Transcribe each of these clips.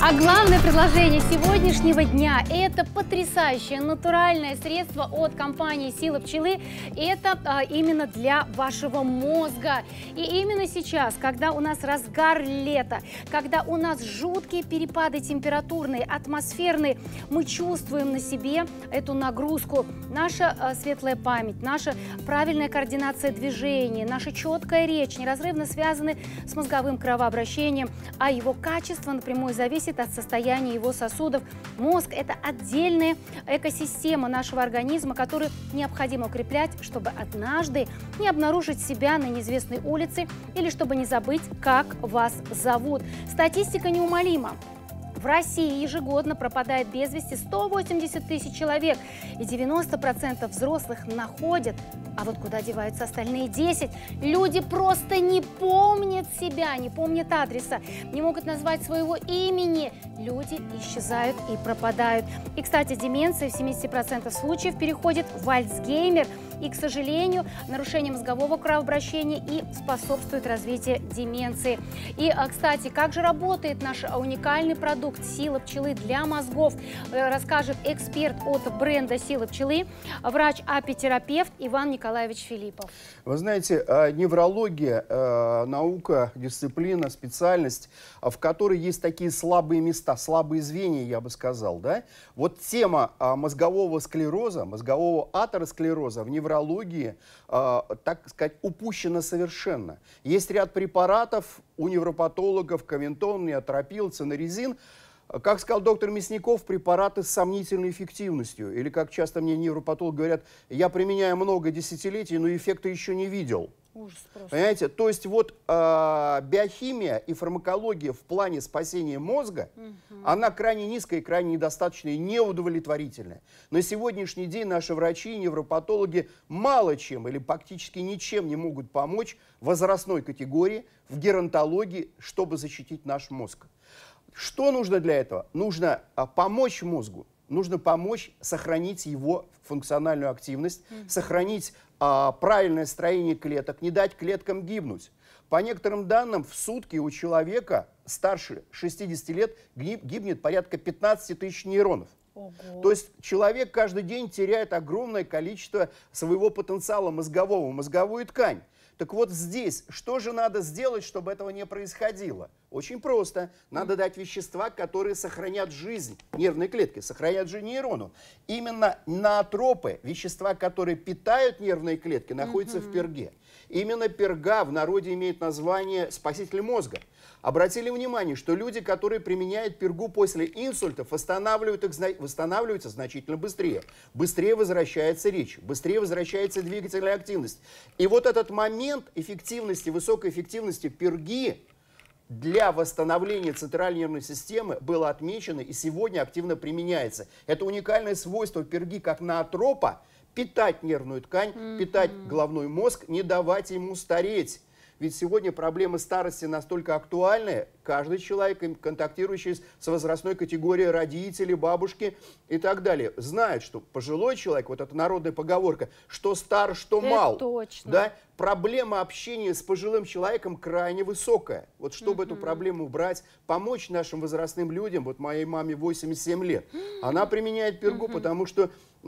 А главное предложение сегодняшнего дня – это потрясающее натуральное средство от компании «Сила пчелы». Это именно для вашего мозга. И именно сейчас, когда у нас разгар лета, когда у нас жуткие перепады температурные, атмосферные, мы чувствуем на себе эту нагрузку. Наша светлая память, наша правильная координация движений, наша четкая речь неразрывно связаны с мозговым кровообращением, а его качество напрямую зависит от состояния его сосудов. Мозг – это отдельная экосистема нашего организма, которую необходимо укреплять, чтобы однажды не обнаружить себя на неизвестной улице или чтобы не забыть, как вас зовут. Статистика неумолима. В России ежегодно пропадает без вести 180 тысяч человек, и 90% взрослых находят. А вот куда деваются остальные 10? Люди просто не помнят себя, не помнят адреса, не могут назвать своего имени. Люди исчезают и пропадают. И, кстати, деменция в 70% случаев переходит в Альцгеймер. И, к сожалению, нарушение мозгового кровообращения и способствует развитию деменции. И, кстати, как же работает наш уникальный продукт «Сила пчелы» для мозгов, расскажет эксперт от бренда «Сила пчелы», врач-апитерапевт Иван Николаевич Филиппов. Вы знаете, неврология, наука, дисциплина, специальность, в которой есть такие слабые места, слабые звенья, я бы сказал, да? Вот тема мозгового склероза, мозгового атеросклероза в неврологии, так сказать, упущена совершенно. Есть ряд препаратов у невропатологов, ковентон, неотропил, цинерезин. Как сказал доктор Мясников, препараты с сомнительной эффективностью. Или, как часто мне невропатологи говорят, я применяю много десятилетий, но эффекта еще не видел. Ужас просто. Понимаете? То есть вот биохимия и фармакология в плане спасения мозга, она крайне низкая, крайне недостаточная и неудовлетворительная. На сегодняшний день наши врачи и невропатологи мало чем или практически ничем не могут помочь возрастной категории в геронтологии, чтобы защитить наш мозг. Что нужно для этого? Нужно помочь мозгу, нужно помочь сохранить его функциональную активность, сохранить правильное строение клеток, не дать клеткам гибнуть. По некоторым данным, в сутки у человека старше 60 лет гибнет порядка 15 тысяч нейронов. Ого. То есть человек каждый день теряет огромное количество своего потенциала мозгового, мозговую ткань. Так вот здесь, что же надо сделать, чтобы этого не происходило? Очень просто. Надо дать вещества, которые сохранят жизнь нервной клетки, сохранят жизнь нейрону. Именно ноотропы, вещества, которые питают нервные клетки, находятся в перге. Именно перга в народе имеет название «спаситель мозга». Обратили внимание, что люди, которые применяют пергу после инсультов, восстанавливаются значительно быстрее. Быстрее возвращается речь, быстрее возвращается двигательная активность. И вот этот момент эффективности, высокой эффективности перги для восстановления центральной нервной системы было отмечено и сегодня активно применяется. Это уникальное свойство перги как ноотропа – питать нервную ткань, питать головной мозг, не давать ему стареть. Ведь сегодня проблема старости настолько актуальная, каждый человек, контактирующий с возрастной категорией родители, бабушки и так далее, знает, что пожилой человек, вот эта народная поговорка, что стар, что мал. Точно. Да? Проблема общения с пожилым человеком крайне высокая. Вот чтобы эту проблему убрать, помочь нашим возрастным людям, вот моей маме 87 лет, она применяет пергу, потому что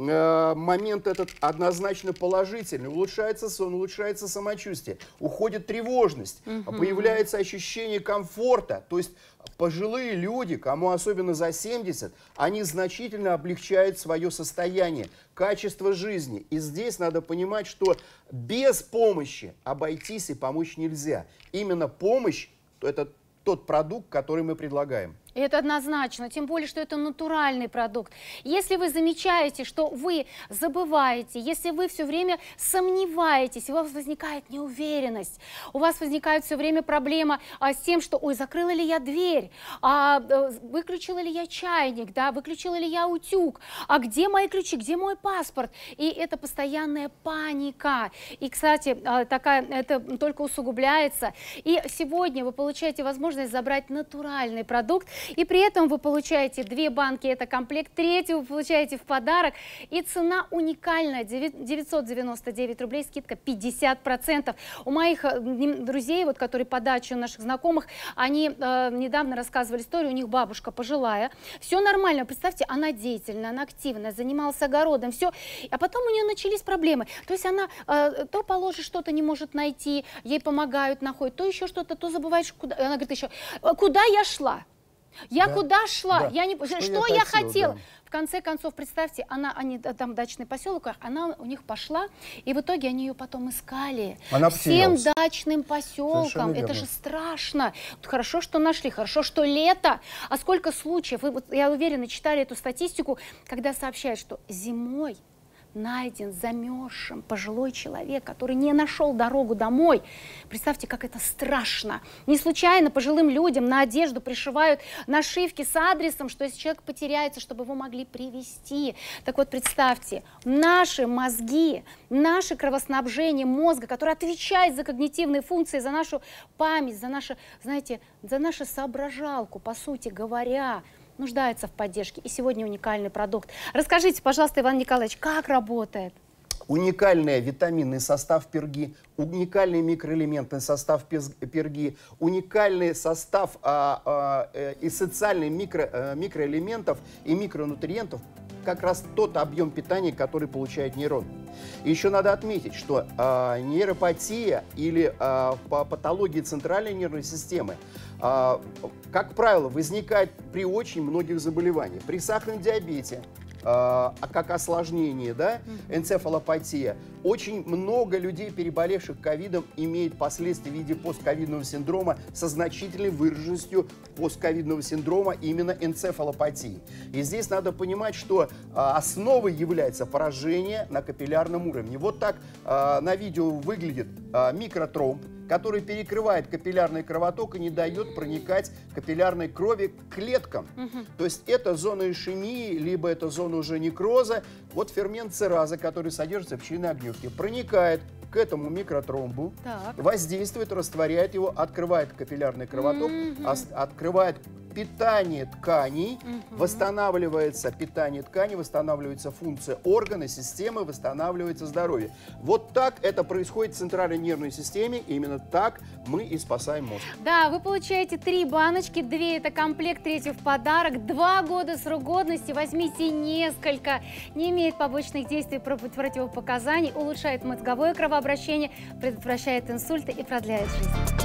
момент этот однозначно положительный. Улучшается сон, улучшается самочувствие, уходит тревожность, появляется ощущение комфорта. То есть пожилые люди, кому особенно за 70, они значительно облегчают свое состояние, качество жизни. И здесь надо понимать, что без помощи обойтись и помочь нельзя. Именно помощь – это тот продукт, который мы предлагаем. И это однозначно, тем более, что это натуральный продукт. Если вы замечаете, что вы забываете, если вы все время сомневаетесь, у вас возникает неуверенность, у вас возникает все время проблема с тем, что, ой, закрыла ли я дверь, выключила ли я чайник, да, выключила ли я утюг, а где мои ключи, где мой паспорт? И это постоянная паника. И, кстати, это только усугубляется. И сегодня вы получаете возможность забрать натуральный продукт, И при этом вы получаете 2 банки, это комплект, 3-ю вы получаете в подарок. И цена уникальная, 999 рублей, скидка 50%. У моих друзей, вот, которые по даче у наших знакомых, они недавно рассказывали историю, у них бабушка пожилая, все нормально, представьте, она деятельная, она активная, занималась огородом, все, а потом у нее начались проблемы. То есть она то положит что-то, не может найти, ей помогают, находят, то еще что-то, то забываешь, куда. Она говорит еще, куда я шла? Я куда шла? Да. Я не... Что я хотела? Да. В конце концов, представьте, они там дачный поселок, она у них пошла, и в итоге они ее потом искали. Она всем потерялась. дачным поселкам. Совершенно Это верно. же страшно. Вот хорошо, что нашли, хорошо, что лето. А сколько случаев, вы, вот, я уверена, читали эту статистику, когда сообщают, что зимой найден замерзшим пожилой человек, который не нашел дорогу домой. Представьте, как это страшно. Не случайно пожилым людям на одежду пришивают нашивки с адресом, что если человек потеряется, чтобы его могли привезти. Так вот, представьте, наши мозги, наше кровоснабжение мозга, которое отвечает за когнитивные функции, за нашу память, за нашу, знаете, за нашу соображалку, по сути говоря, нуждается в поддержке. И сегодня уникальный продукт. Расскажите, пожалуйста, Иван Николаевич, как работает? Уникальный витаминный состав перги, уникальный микроэлементный состав перги, уникальный состав эссенциальных микроэлементов и микронутриентов, как раз тот объем питания, который получает нейрон. И еще надо отметить, что нейропатия или патология центральной нервной системы, как правило, возникает при очень многих заболеваниях. При сахарном диабете, как осложнение, да, энцефалопатия. Очень много людей, переболевших ковидом, имеет последствия в виде постковидного синдрома со значительной выраженностью постковидного синдрома именно энцефалопатии. И здесь надо понимать, что основой является поражение на капиллярном уровне. Вот так на видео выглядит микротромб, который перекрывает капиллярный кровоток и не дает проникать капиллярной крови к клеткам. То есть это зона ишемии, либо это зона уже некроза. Вот фермент цераза, который содержится в пчелиной огневке, проникает к этому микротромбу, воздействует, растворяет его, открывает капиллярный кровоток, открывает питание тканей, восстанавливается питание тканей, восстанавливается функция органа, системы, восстанавливается здоровье. Вот так это происходит в центральной нервной системе, и именно так мы и спасаем мозг. Да, вы получаете 3 баночки, 2 это комплект, 3 в подарок, 2 года срок годности, возьмите несколько, не имеет побочных действий, противопоказаний, улучшает мозговое кровообращение, предотвращает инсульты и продляет жизнь.